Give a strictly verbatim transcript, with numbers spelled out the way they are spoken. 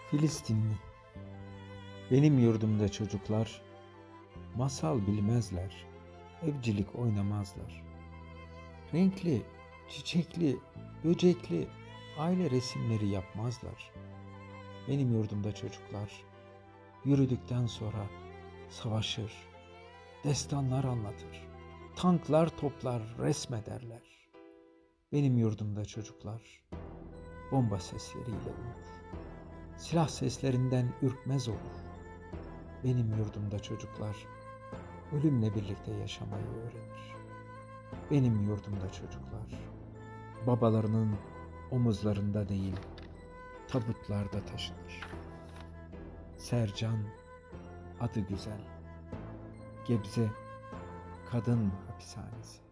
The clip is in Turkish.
Filistinli. Benim yurdumda çocuklar masal bilmezler, evcilik oynamazlar. Renkli, çiçekli, böcekli aile resimleri yapmazlar. Benim yurdumda çocuklar yürüdükten sonra savaşır, destanlar anlatır, tanklar toplar, resmederler. Benim yurdumda çocuklar bomba sesleriyle uyur. Silah seslerinden ürkmez olur. Benim yurdumda çocuklar ölümle birlikte yaşamayı öğrenir. Benim yurdumda çocuklar babalarının omuzlarında değil, tabutlarda taşınır. Sercan, adı güzel, Gebze Kadın Hapishanesi.